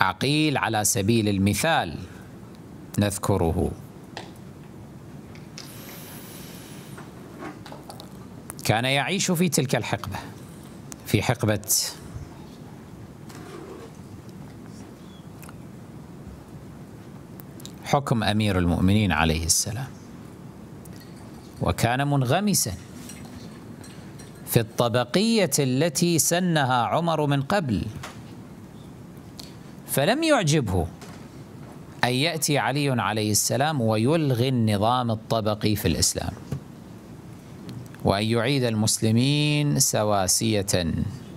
عقيل على سبيل المثال نذكره. كان يعيش في تلك الحقبة، في حقبة حكم أمير المؤمنين عليه السلام، وكان منغمسا في الطبقية التي سنها عمر من قبل، فلم يعجبه أن يأتي علي عليه السلام ويلغي النظام الطبقي في الإسلام، وأن يعيد المسلمين سواسية،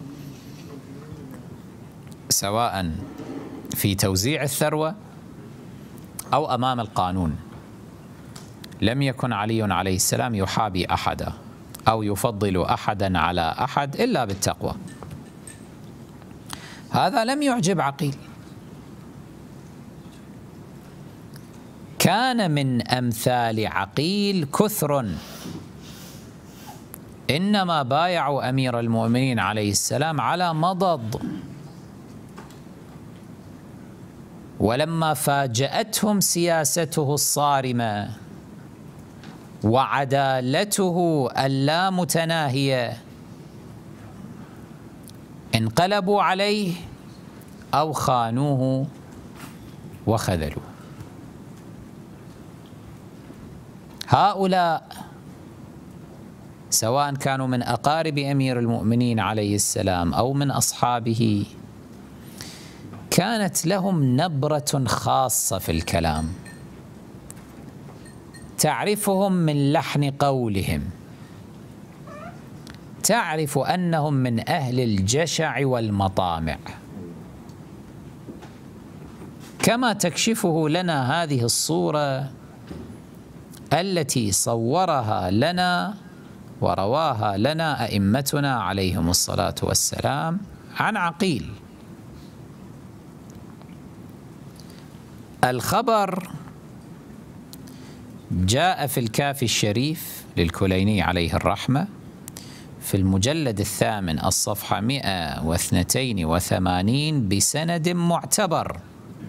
سواء في توزيع الثروة أو أمام القانون. لم يكن علي عليه السلام يحابي أحدا أو يفضل أحدا على أحد إلا بالتقوى. هذا لم يعجب عقيل. كان من أمثال عقيل كثر، إنما بايعوا أمير المؤمنين عليه السلام على مضض، ولما فاجأتهم سياسته الصارمة وعدالته اللامتناهية انقلبوا عليه أو خانوه وخذلوه. هؤلاء سواء كانوا من أقارب أمير المؤمنين عليه السلام أو من أصحابه، كانت لهم نبرة خاصة في الكلام، تعرفهم من لحن قولهم، تعرف أنهم من أهل الجشع والمطامع، كما تكشفه لنا هذه الصورة التي صورها لنا ورواها لنا أئمتنا عليهم الصلاة والسلام عن عقيل. الخبر جاء في الكافي الشريف للكليني عليه الرحمة في المجلد 8 الصفحة 182 بسند معتبر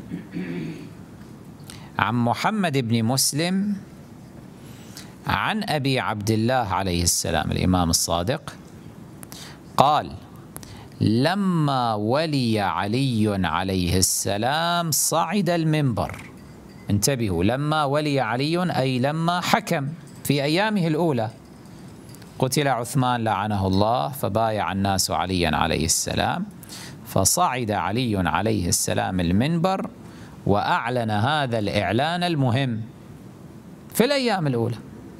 عن محمد بن مسلم عن أبي عبد الله عليه السلام الإمام الصادق قال: لما ولي علي عليه السلام صعد المنبر. انتبهوا، لما ولي علي أي لما حكم في أيامه الأولى. قتل عثمان لعنه الله فبايع الناس عليا عليه السلام، فصعد علي عليه السلام المنبر وأعلن هذا الإعلان المهم في الأيام الأولى.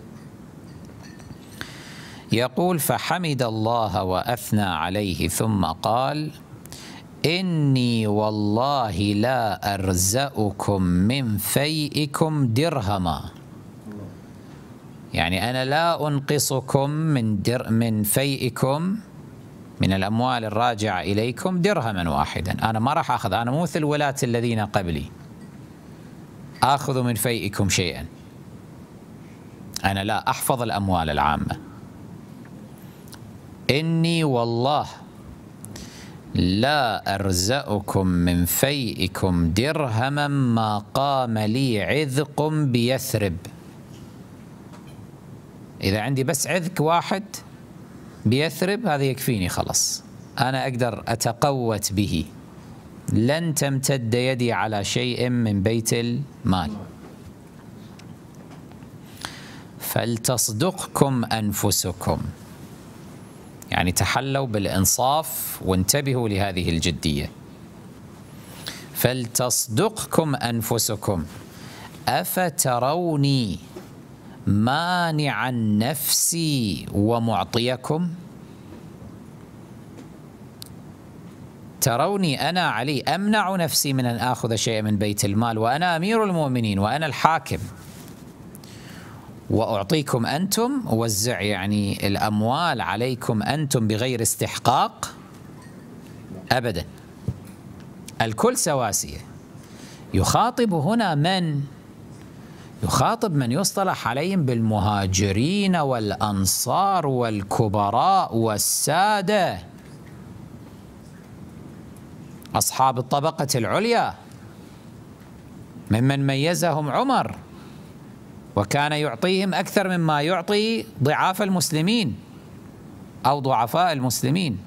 يقول: فحمد الله وأثنى عليه ثم قال: إني والله لا أرزأكم من فيئكم درهما، يعني أنا لا أنقصكم من فيئكم، من الأموال الراجعة إليكم درهما واحدا. أنا ما راح أخذ، أنا مو مثل ولاة الذين قبلي آخذ من فيئكم شيئا، أنا لا أحفظ الأموال العامة. إني والله لا أرزأكم من فيئكم درهما ما قام لي عذق بيثرب. إذا عندي بس عذق واحد بيثرب هذا يكفيني، خلاص أنا أقدر أتقوت به، لن تمتد يدي على شيء من بيت المال. فلتصدقكم أنفسكم، يعني تحلوا بالإنصاف وانتبهوا لهذه الجدية. فلتصدقكم أنفسكم أفتروني مانع نفسي ومعطيكم؟ تروني أنا علي أمنع نفسي من أن آخذ شيئا من بيت المال وأنا أمير المؤمنين وأنا الحاكم، وأعطيكم أنتم، أوزع يعني الأموال عليكم أنتم بغير استحقاق؟ أبدا، الكل سواسية. يخاطب هنا من؟ يخاطب من يصطلح عليهم بالمهاجرين والأنصار والكبراء والسادة. أصحاب الطبقة العليا ممن ميزهم عمر، وكان يعطيهم أكثر مما يعطي ضعاف المسلمين أو ضعفاء المسلمين.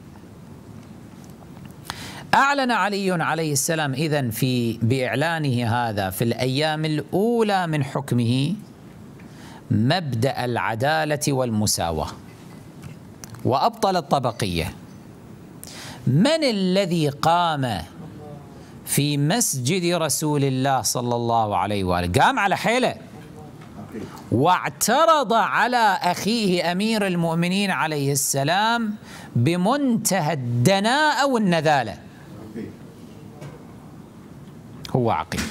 أعلن علي عليه السلام إذن بإعلانه هذا في الأيام الأولى من حكمه مبدأ العدالة والمساواة، وأبطل الطبقية. من الذي قام في مسجد رسول الله صلى الله عليه وآله، قام على حيله واعترض على أخيه أمير المؤمنين عليه السلام بمنتهى الدناءة والنذالة؟ هو عقيل.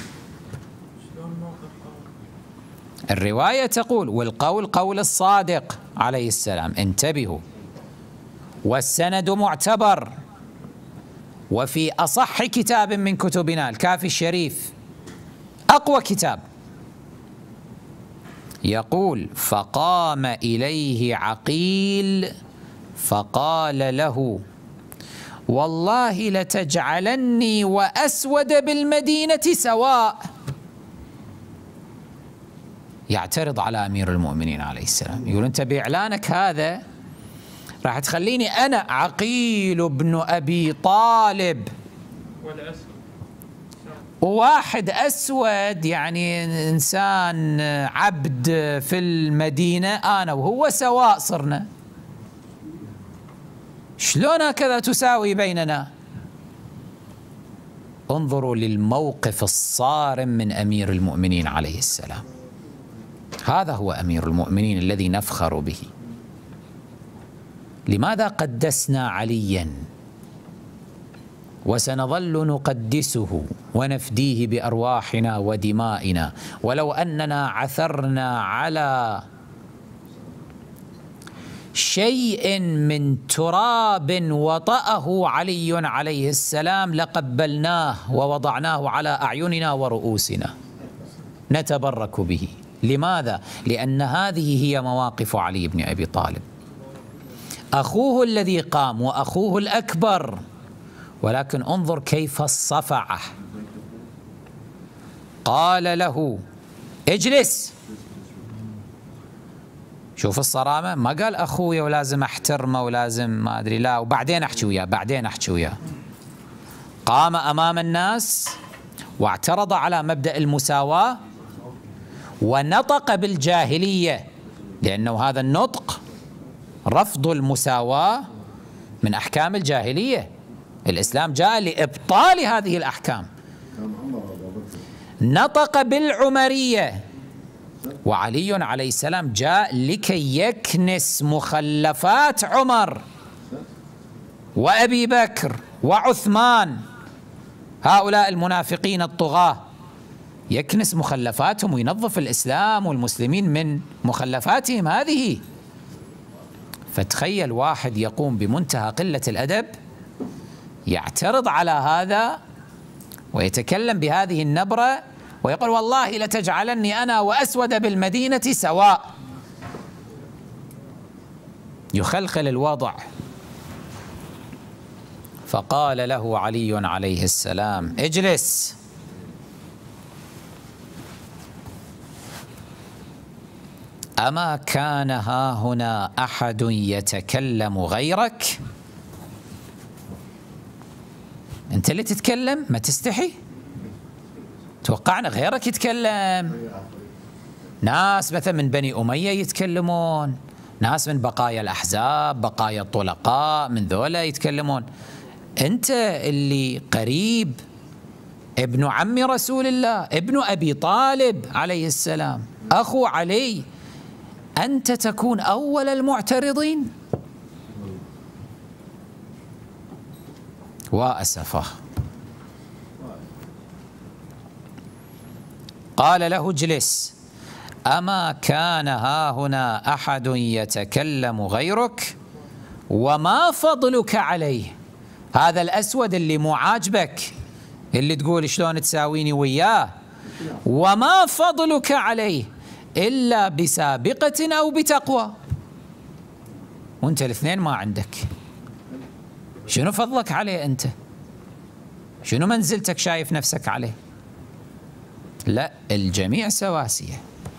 الرواية تقول، والقول قول الصادق عليه السلام، انتبهوا، والسند معتبر، وفي أصح كتاب من كتبنا الكافي الشريف، أقوى كتاب، يقول: فقام إليه عقيل فقال له: والله لتجعلني وأسود بالمدينة سواء. يعترض على أمير المؤمنين عليه السلام، يقول: أنت بإعلانك هذا راح تخليني أنا عقيل بن أبي طالب وواحد أسود، يعني إنسان عبد في المدينة، أنا وهو سواء صرنا، شلون هكذا تساوي بيننا؟ انظروا للموقف الصارم من أمير المؤمنين عليه السلام. هذا هو أمير المؤمنين الذي نفخر به. لماذا قدسنا عليا وسنظل نقدسه ونفديه بأرواحنا ودمائنا، ولو أننا عثرنا على شيء من تراب وطأه علي عليه السلام لقبلناه ووضعناه على أعيننا ورؤوسنا نتبرك به. لماذا؟ لأن هذه هي مواقف علي بن أبي طالب، أخوه الذي قام وأخوه الأكبر، ولكن انظر كيف الصفعة. قال له: اجلس. شوف الصرامة، ما قال أخويا ولازم أحترمه ولازم ما أدري، لا، وبعدين أحكي وياه، بعدين أحكي وياه. قام أمام الناس واعترض على مبدأ المساواة ونطق بالجاهلية، لأنه هذا النطق رفض المساواة من أحكام الجاهلية. الإسلام جاء لإبطال هذه الأحكام. نطق بالعمرية، وعلي عليه السلام جاء لكي يكنس مخلفات عمر وأبي بكر وعثمان، هؤلاء المنافقين الطغاة، يكنس مخلفاتهم وينظف الإسلام والمسلمين من مخلفاتهم هذه. فتخيل واحد يقوم بمنتهى قلة الأدب يعترض على هذا ويتكلم بهذه النبرة ويقول: والله لتجعلني أنا وأسود بالمدينة سواء. يخلخل الوضع. فقال له علي عليه السلام: اجلس. أما كان هاهنا أحد يتكلم غيرك؟ أنت اللي تتكلم، ما تستحي؟ توقعنا غيرك يتكلم، ناس مثلا من بني أمية يتكلمون، ناس من بقايا الأحزاب، بقايا الطلقاء، من ذولا يتكلمون. أنت اللي قريب، ابن عم رسول الله، ابن أبي طالب عليه السلام، أخو علي، أنت تكون أول المعترضين؟ وأسفه. قال له: اجلس. أما كان هاهنا أحد يتكلم غيرك؟ وما فضلك عليه؟ هذا الأسود اللي مو عاجبك، اللي تقول شلون تساويني وياه، وما فضلك عليه إلا بسابقة أو بتقوى. وانت الاثنين ما عندك، شنو فضلك عليه أنت؟ شنو منزلتك شايف نفسك عليه؟ لا، الجميع سواسية.